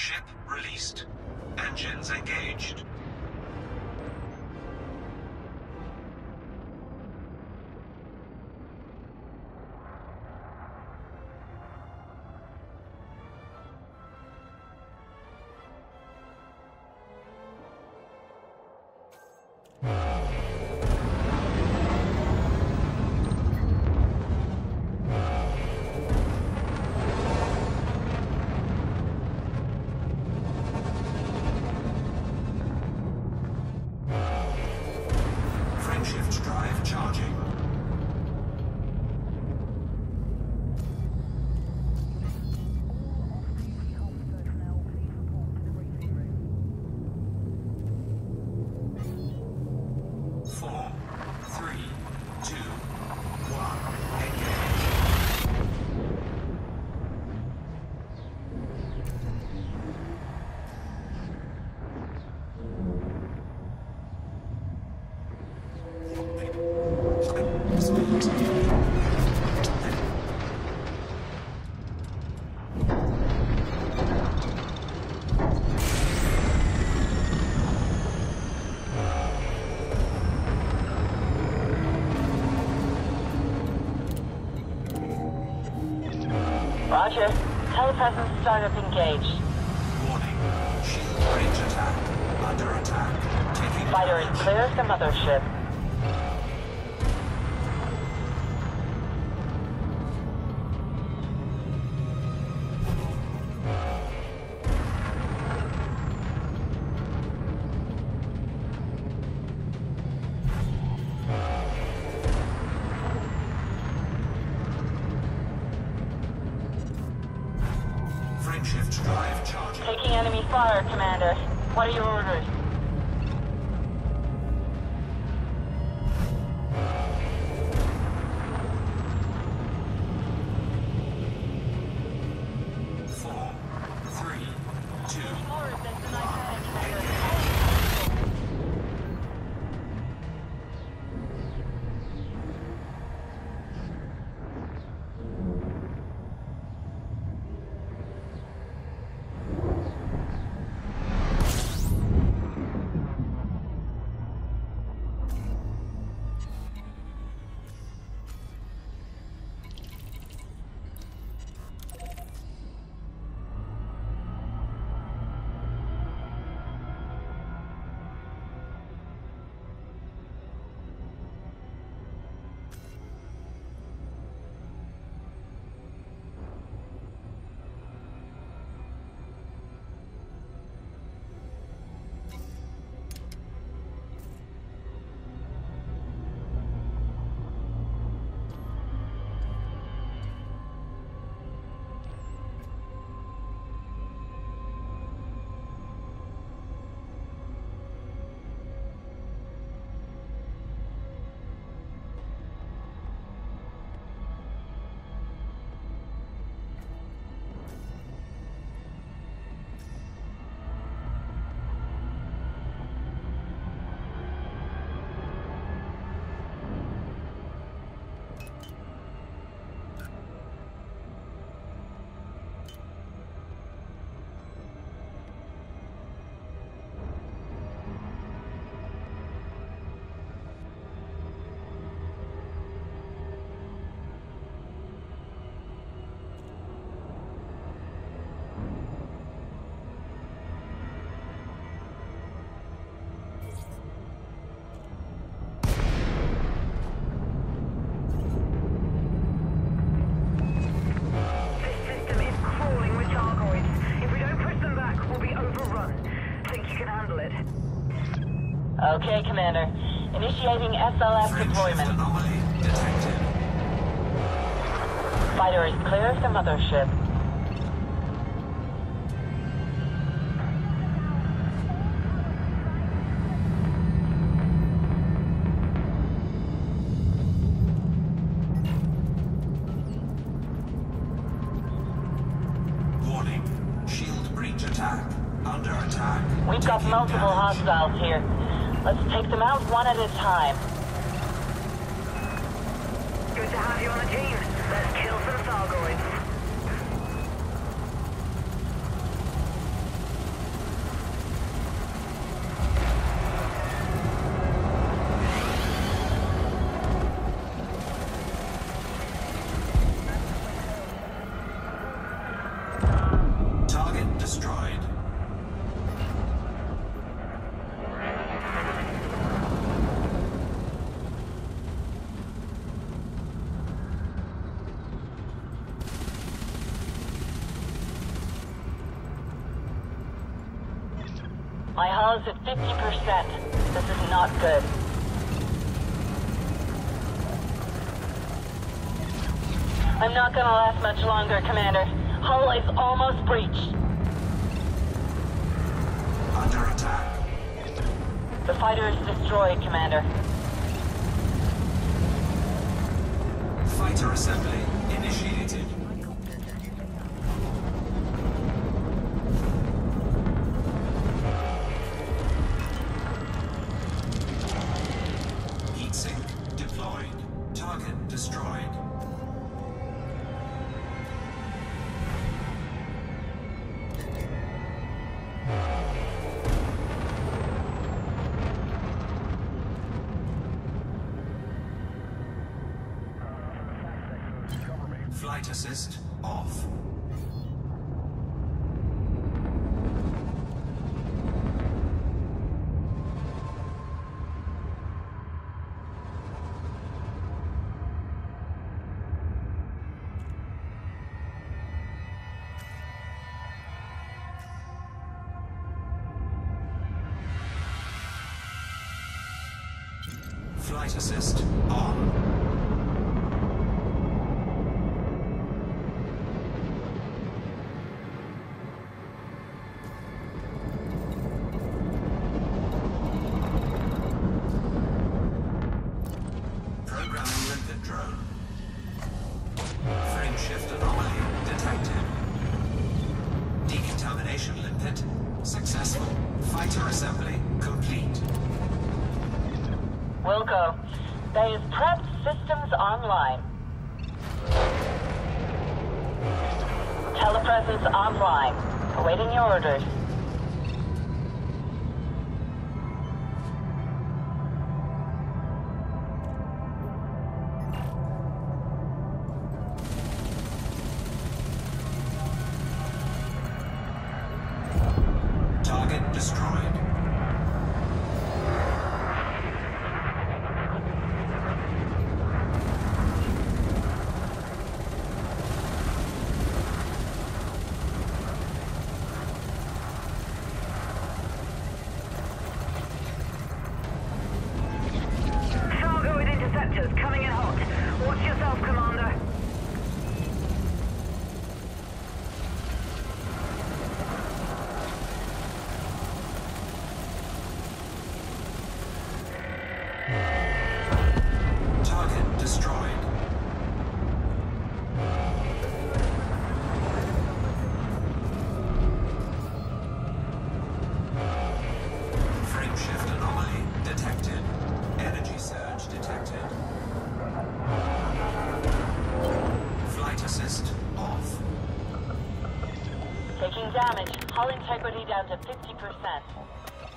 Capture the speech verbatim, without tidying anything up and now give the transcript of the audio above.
Ship released. Engines engaged. Shift drive charging. Four, three, two, one, engage. Roger. Telepresence startup engaged. Warning. Shield range attack. Under attack. Taking Fighter is clear of the mothership. Shift drive charging. Taking enemy fire, Commander. What are your orders? Four, three, two, one, Okay, Commander. Initiating S L F deployment. Anomaly detected. Fighter is clear of the mothership. Warning. Shield breach attack. Under attack. We've got Taking multiple damage. hostiles here. Let's take them out one at a time. Good to have you on the team. Let's kill some Thargoids. My hull's at fifty percent. This is not good. I'm not gonna last much longer, Commander. Hull is almost breached. Under attack. The fighter is destroyed, Commander. Fighter assembly initiated. Heat sink deployed. Target destroyed. Flight assist off. Flight assist on. Decontamination limpet successful. Fighter assembly complete. Wilco, base prep systems online. Telepresence online. Awaiting your orders. Target destroyed. Cargo with interceptors coming in hot. Watch yourself, Commander. Target destroyed. Frame shift anomaly detected. Energy surge detected. Flight assist off. Taking damage. Hull integrity down to fifty percent.